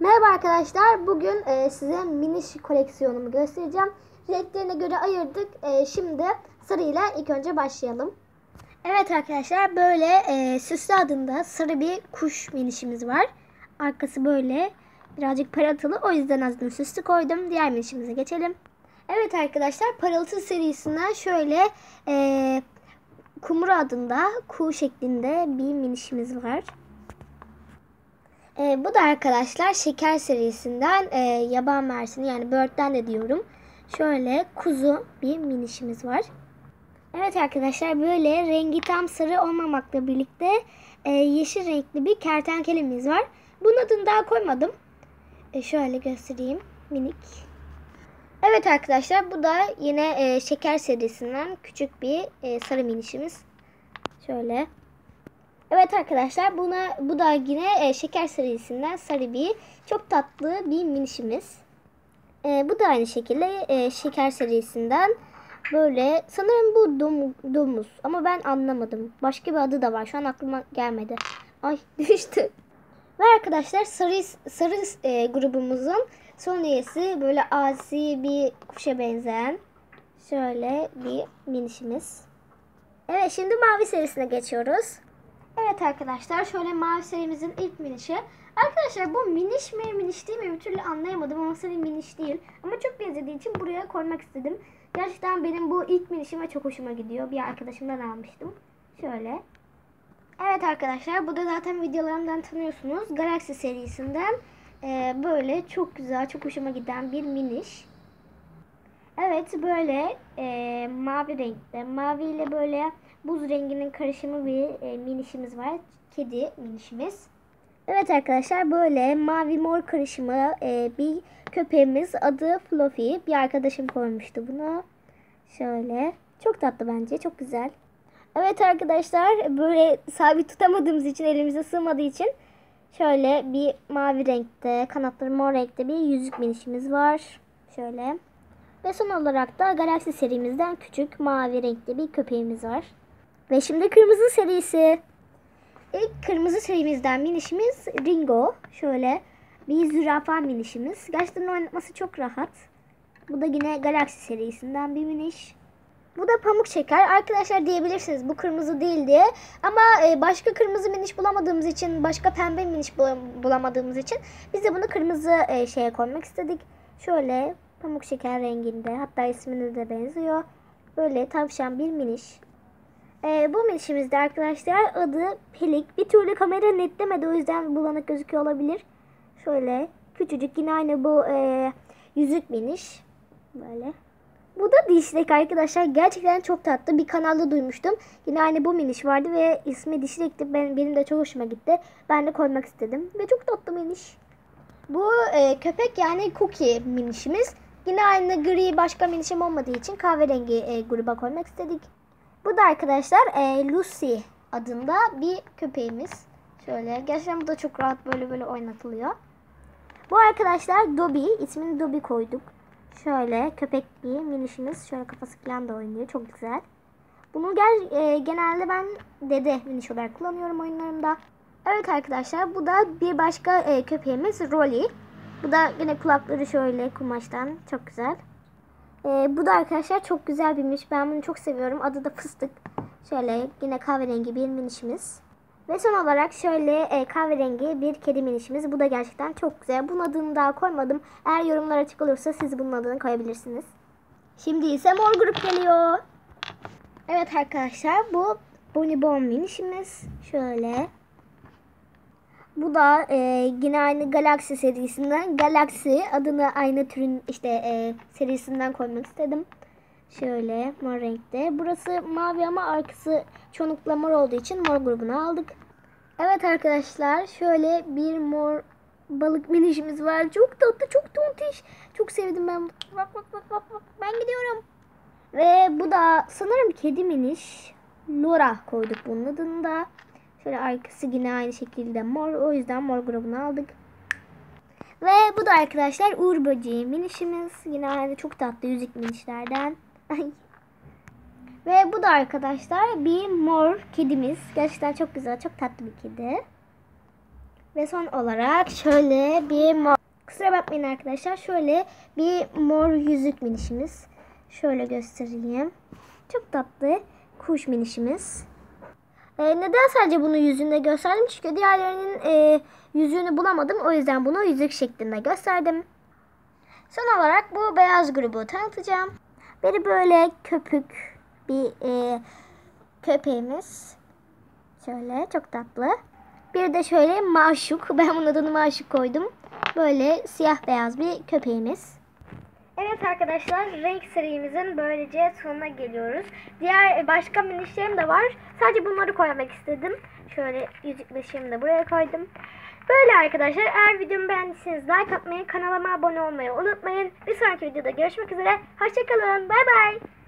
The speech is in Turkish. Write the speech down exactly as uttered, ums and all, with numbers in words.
Merhaba arkadaşlar. Bugün e, size miniş koleksiyonumu göstereceğim. Renklerine göre ayırdık. E, şimdi sarıyla ilk önce başlayalım. Evet arkadaşlar, böyle e, süslü adında sarı bir kuş minişimiz var. Arkası böyle birazcık parıltılı. O yüzden adını süslü koydum. Diğer minişimize geçelim. Evet arkadaşlar, parıltı serisinden şöyle e, kumru adında kuğu şeklinde bir minişimiz var. E, bu da arkadaşlar şeker serisinden e, yaban mersini, yani böğürtlen de diyorum. Şöyle kuzu bir minişimiz var. Evet arkadaşlar, böyle rengi tam sarı olmamakla birlikte e, yeşil renkli bir kertenkelemiz var. Bunun adını daha koymadım. E, şöyle göstereyim, minik. Evet arkadaşlar, bu da yine e, şeker serisinden küçük bir e, sarı minişimiz. Şöyle. Evet arkadaşlar, buna bu da yine e, şeker serisinden sarı bir çok tatlı bir minişimiz. E, bu da aynı şekilde e, şeker serisinden böyle, sanırım bu dom, domuz ama ben anlamadım. Başka bir adı da var, şu an aklıma gelmedi. Ay düştü. Ve arkadaşlar, sarı sarı e, grubumuzun son üyesi, böyle asi bir kuşa benzeyen şöyle bir minişimiz. Evet, şimdi mavi serisine geçiyoruz. Evet arkadaşlar, şöyle mavi serimizin ilk minişi. Arkadaşlar, bu miniş mi miniş değil mi bir türlü anlayamadım ama sarı miniş değil. Ama çok benzediği için buraya koymak istedim. Gerçekten benim bu ilk minişime çok hoşuma gidiyor. Bir arkadaşımdan almıştım. Şöyle. Evet arkadaşlar, bu da zaten videolarımdan tanıyorsunuz. Galaxy serisinden e, böyle çok güzel, çok hoşuma giden bir miniş. Evet, böyle e, mavi renkte, mavi ile böyle buz renginin karışımı bir e, minişimiz var. Kedi minişimiz. Evet arkadaşlar, böyle mavi mor karışımı e, bir köpeğimiz, adı Fluffy. Bir arkadaşım koymuştu bunu. Şöyle. Çok tatlı bence, çok güzel. Evet arkadaşlar, böyle sabit tutamadığımız için, elimize sığmadığı için şöyle bir mavi renkte, kanatları mor renkte bir yüzük minişimiz var. Şöyle. Ve son olarak da Galaxy serimizden küçük mavi renkli bir köpeğimiz var. Ve şimdi kırmızı serisi. İlk kırmızı serimizden minişimiz Ringo. Şöyle bir zürafa minişimiz. Gerçekten oynatması çok rahat. Bu da yine Galaxy serisinden bir miniş. Bu da pamuk şeker. Arkadaşlar, diyebilirsiniz bu kırmızı değil diye. Ama başka kırmızı miniş bulamadığımız için, başka pembe miniş bulamadığımız için biz de bunu kırmızı şeye koymak istedik. Şöyle pamuk şeker renginde, hatta ismine de benziyor. Böyle tavşan bir miniş. Ee, bu minişimizde arkadaşlar adı Pelik. Bir türlü kamera netlemedi, o yüzden bulanık gözüküyor olabilir. Şöyle küçücük, yine aynı bu e, yüzük miniş. Böyle. Bu da dişlek arkadaşlar. Gerçekten çok tatlı. Bir kanalda duymuştum. Yine aynı bu miniş vardı ve ismi dişlekti. Ben, benim de çok hoşuma gitti. Ben de koymak istedim. Ve çok tatlı miniş. Bu e, köpek, yani Cookie minişimiz. Yine aynı gri başka minişim olmadığı için kahverengi e, gruba koymak istedik. Bu da arkadaşlar e, Lucy adında bir köpeğimiz. Şöyle. Gerçekten bu da çok rahat böyle böyle oynatılıyor. Bu arkadaşlar Dobby. İsmini Dobby koyduk. Şöyle köpek bir minişimiz. Şöyle kafası falan da oynuyor. Çok güzel. Bunu gel, e, genelde ben dede miniş olarak kullanıyorum oyunlarımda. Evet arkadaşlar, bu da bir başka e, köpeğimiz Rolly. Bu da yine kulakları şöyle kumaştan, çok güzel. E, bu da arkadaşlar çok güzel bir miniş. Ben bunu çok seviyorum. Adı da Fıstık. Şöyle yine kahverengi bir minişimiz. Ve son olarak şöyle e, kahverengi bir kedi minişimiz. Bu da gerçekten çok güzel. Bunun adını daha koymadım. Eğer yorumlar açık olursa siz bunun adını koyabilirsiniz. Şimdi ise mor grup geliyor. Evet arkadaşlar, bu Bonibon minişimiz. Şöyle. Bu da e, yine aynı Galaxy serisinden. Galaxy adını aynı türün işte e, serisinden koymak istedim. Şöyle mor renkte. Burası mavi ama arkası çoğunlukla mor olduğu için mor grubunu aldık. Evet arkadaşlar, şöyle bir mor balık minişimiz var. Çok tatlı, çok tontiş. Çok sevdim ben. Bak bak bak bak bak. Ben gidiyorum. Ve bu da sanırım kedi miniş. Laura koyduk bunun adını da. Şöyle arkası yine aynı şekilde mor. O yüzden mor grubunu aldık. Ve bu da arkadaşlar Uğur böceği minişimiz. Yine aynı çok tatlı yüzük minişlerden. Ve bu da arkadaşlar bir mor kedimiz. Gerçekten çok güzel, çok tatlı bir kedi. Ve son olarak şöyle bir mor. Kusura bakmayın arkadaşlar. Şöyle bir mor yüzük minişimiz. Şöyle göstereyim. Çok tatlı kuş minişimiz. Ee, neden sadece bunu yüzünde gösterdim? Çünkü diğerlerinin e, yüzüğünü bulamadım. O yüzden bunu yüzük şeklinde gösterdim. Son olarak bu beyaz grubu tanıtacağım. Biri böyle köpük bir e, köpeğimiz. Şöyle çok tatlı. Bir de şöyle maşuk. Ben bunun adını maşuk koydum. Böyle siyah beyaz bir köpeğimiz. Evet arkadaşlar, renk serimizin böylece sonuna geliyoruz. Diğer başka minişlerim de var. Sadece bunları koymak istedim. Şöyle yüzükleşimi de buraya koydum. Böyle arkadaşlar, eğer videomu beğendiyseniz like atmayı, kanalıma abone olmayı unutmayın. Bir sonraki videoda görüşmek üzere. Hoşçakalın. Bay bay.